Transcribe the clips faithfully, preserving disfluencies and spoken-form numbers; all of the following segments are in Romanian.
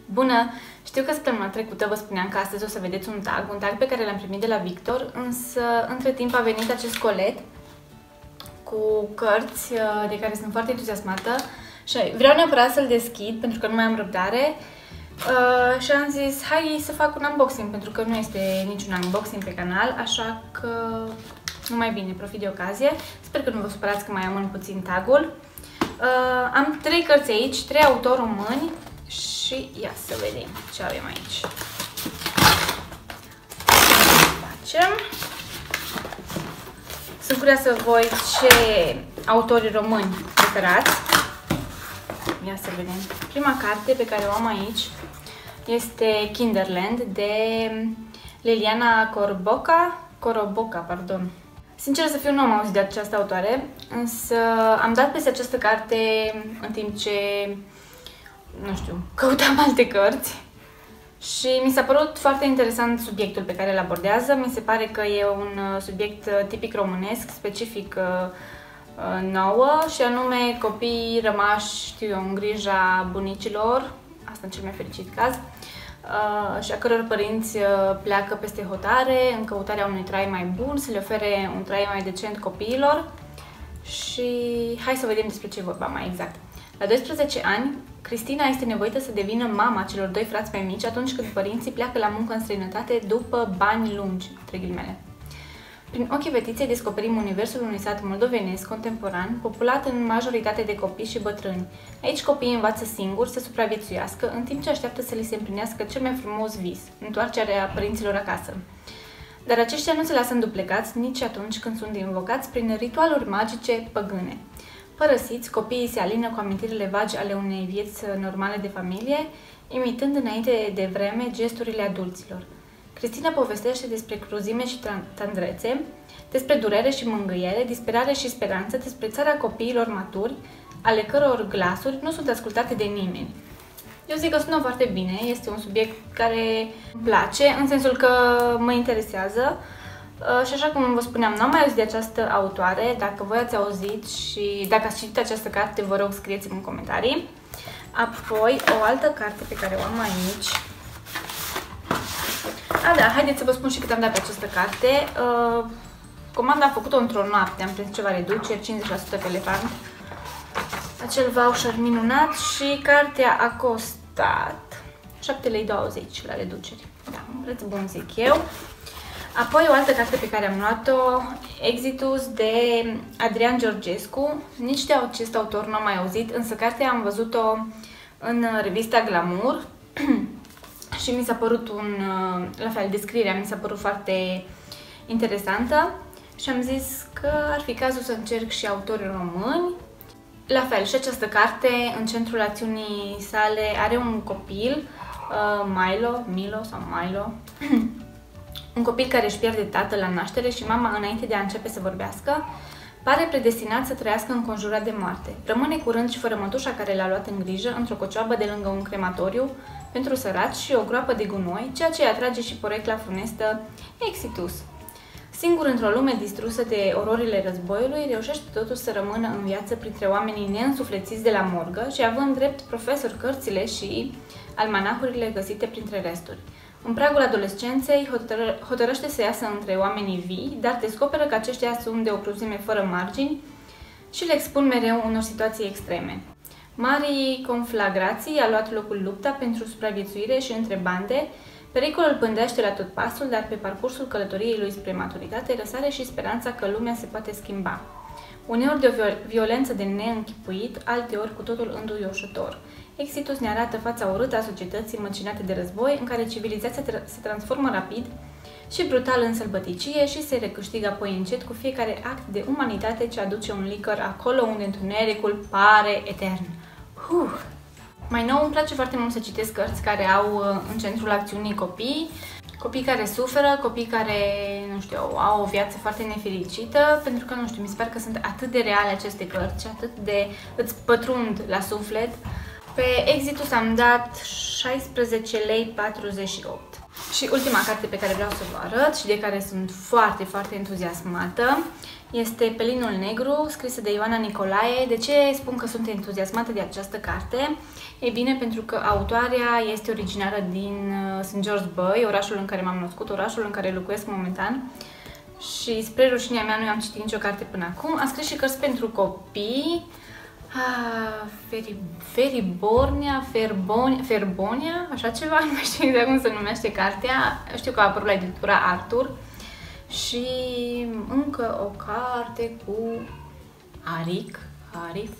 Bună! Știu că săptămâna trecută vă spuneam că astăzi o să vedeți un tag, un tag pe care l-am primit de la Victor, însă între timp a venit acest colet cu cărți de care sunt foarte entuziasmată și vreau neapărat să-l deschid pentru că nu mai am răbdare uh, și am zis hai să fac un unboxing pentru că nu este niciun unboxing pe canal, așa că nu mai bine, profit de ocazie. Sper că nu vă supărați că mai amân puțin tagul. Uh, am trei cărți aici, trei autori români și ia să vedem ce avem aici. Facem. Sunt curioasă voi ce autori români preferați. Ia să vedem. Prima carte pe care o am aici este Kinderland de Liliana Coroboca. Coroboca, pardon. Sincer să fiu, nu am auzit de această autoare, însă am dat peste această carte în timp ce, nu știu, căutam alte cărți și mi s-a părut foarte interesant subiectul pe care îl abordează. Mi se pare că e un subiect tipic românesc, specific nouă, și anume copii rămași, știu eu, în grija bunicilor, asta în cel mai fericit caz, Uh, și a căror părinți uh, pleacă peste hotare în căutarea unui trai mai bun, să le ofere un trai mai decent copiilor. Și hai să vedem despre ce e vorba mai exact. La doisprezece ani, Cristina este nevoită să devină mama celor doi frați mai mici atunci când părinții pleacă la muncă în străinătate după bani lungi, între ghilimele. Prin ochii fetiței descoperim universul unui sat moldovenesc contemporan, populat în majoritate de copii și bătrâni. Aici copiii învață singuri să supraviețuiască, în timp ce așteaptă să li se împlinească cel mai frumos vis, întoarcerea părinților acasă. Dar aceștia nu se lasă înduplecați nici atunci când sunt invocați prin ritualuri magice păgâne. Părăsiți, copiii se alină cu amintirile vagi ale unei vieți normale de familie, imitând înainte de vreme gesturile adulților. Cristina povestește despre cruzime și tandrețe, despre durere și mângâiere, disperare și speranță, despre țara copiilor maturi, ale căror glasuri nu sunt ascultate de nimeni. Eu zic că sună foarte bine, este un subiect care îmi place, în sensul că mă interesează. Și așa cum vă spuneam, n-am mai auzit de această autoare. Dacă voi ați auzit și dacă ați citit această carte, vă rog, scrieți-mi în comentarii. Apoi, o altă carte pe care o am aici. A, da, haideți să vă spun și cât am dat pe această carte. Uh, comanda am făcut-o într-o noapte, am prins ceva reduceri, cincizeci la sută pe elefant. Acel voucher minunat și cartea a costat șapte lei douăzeci la reduceri. Da, un preț bun, zic eu. Apoi o altă carte pe care am luat-o, Exitus de Adrian Georgescu. Nici de acest autor nu am mai auzit, însă cartea am văzut-o în revista Glamour. Și mi s-a părut un, la fel, descrierea mi s-a părut foarte interesantă și am zis că ar fi cazul să încerc și autori români. La fel, și această carte, în centrul acțiunii sale, are un copil, Milo, Milo sau Milo, un copil care își pierde tatăl la naștere și mama, înainte de a începe să vorbească, pare predestinat să trăiască înconjurat de moarte. Rămâne curând și fără mătușa care l-a luat în grijă într-o cocioabă de lângă un crematoriu pentru săraci și o groapă de gunoi, ceea ce îi atrage și porecla funestă Exitus. Singur într-o lume distrusă de ororile războiului, reușește totuși să rămână în viață printre oamenii neînsuflețiți de la morgă și având drept profesor cărțile și almanahurile găsite printre resturi. În pragul adolescenței hotără, hotărăște să iasă între oamenii vii, dar descoperă că aceștia sunt de o cruzime fără margini și le expun mereu unor situații extreme. Marii conflagrații a luat locul lupta pentru supraviețuire și între bande. Pericolul pândește la tot pasul, dar pe parcursul călătoriei lui spre maturitate răsare și speranța că lumea se poate schimba. Uneori de o violență de neînchipuit, alteori cu totul înduioșător. Exitus ne arată fața urâtă a societății măcinate de război, în care civilizația tra se transformă rapid și brutal în sălbăticie și se recâștigă apoi încet cu fiecare act de umanitate ce aduce un licăr acolo unde întunericul pare etern. Uh. Mai nou, îmi place foarte mult să citesc cărți care au în centrul acțiunii copii, copii care suferă, copii care, nu știu, au o viață foarte nefericită, pentru că, nu știu, mi se pare că sunt atât de reale aceste cărți și atât de îți pătrund la suflet. Pe Exitus am dat șaisprezece lei patruzeci și opt. Și ultima carte pe care vreau să vă arăt și de care sunt foarte, foarte entuziasmată este Pelinul Negru, scrisă de Ioana Nicolae. De ce spun că sunt entuziasmată de această carte? E bine, pentru că autoarea este originară din Saint George Bay, orașul în care m-am născut, orașul în care locuiesc momentan. Și spre rușinea mea nu am citit nicio carte până acum. Am scris și cărți pentru copii. Ah, Feri, Feribornia, Ferbonia, Ferbonia, așa ceva, nu mai știu exact cum se numește cartea. Știu că a apărut la editura Arthur. Și încă o carte cu Aric, Arif,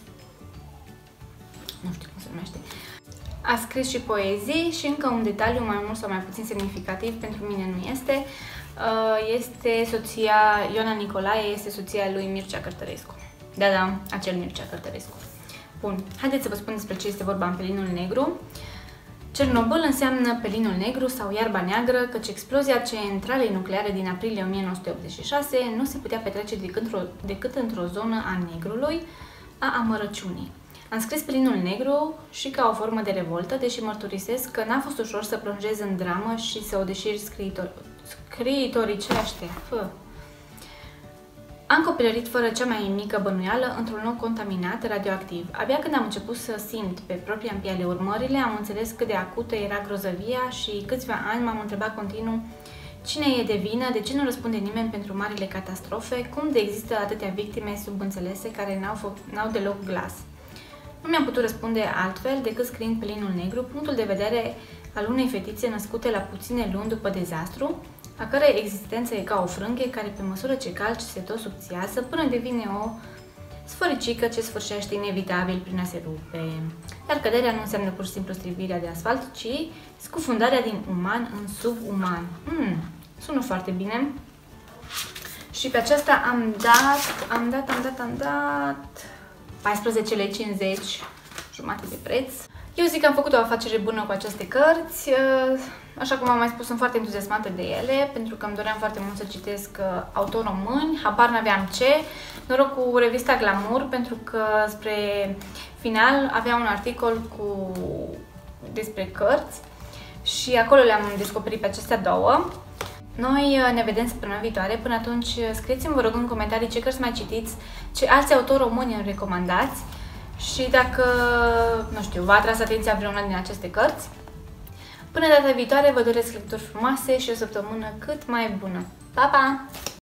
nu știu cum se numește. A scris și poezii și încă un detaliu mai mult sau mai puțin semnificativ, pentru mine nu este. Este soția, Ioana Nicolae este soția lui Mircea Cărtărescu. Da, da, acel Mircea Cărtărescu. Bun, haideți să vă spun despre ce este vorba în Pelinul Negru. Cernobâl înseamnă pelinul negru sau iarba neagră, căci explozia centralei nucleare din aprilie o mie nouă sute optzeci și șase nu se putea petrece decât într-o decât într-o zonă a negrului, a amărăciunii. Am scris Pelinul Negru și ca o formă de revoltă, deși mărturisesc că n-a fost ușor să plonjez în dramă și să o deșiri scriitor scriitoricește. Fă. Am copilărit fără cea mai mică bănuială într-un loc contaminat radioactiv. Abia când am început să simt pe propria piele urmările, am înțeles cât de acută era grozăvia și câțiva ani m-am întrebat continuu cine e de vină, de ce nu răspunde nimeni pentru marile catastrofe, cum de există atâtea victime subînțelese care n-au deloc glas. Nu mi-am putut răspunde altfel decât scriind Pelinul Negru, punctul de vedere al unei fetițe născute la puține luni după dezastru, a cărei existență e ca o frânghie care, pe măsură ce calci, se tot subțiază până devine o sfăricică ce sfârșește inevitabil prin a se rupe. Iar căderea nu înseamnă pur și simplu strivirea de asfalt, ci scufundarea din uman în subuman. Hmm, sună foarte bine. Și pe aceasta am dat, am dat, am dat, am dat paisprezece lei cincizeci, jumate de preț. Eu zic că am făcut o afacere bună cu aceste cărți. Așa cum am mai spus, sunt foarte entuziasmată de ele, pentru că îmi doream foarte mult să citesc autori români, habar n-aveam ce. Noroc cu revista Glamour, pentru că spre final avea un articol cu despre cărți și acolo le-am descoperit pe acestea două. Noi ne vedem săptămâna viitoare. Până atunci, scrieți-mi, vă rog, în comentarii ce cărți mai citiți, ce alți autori români îmi recomandați și dacă, nu știu, v-a atras atenția vreuna din aceste cărți. Până data viitoare, vă doresc lecturi frumoase și o săptămână cât mai bună. Pa, pa!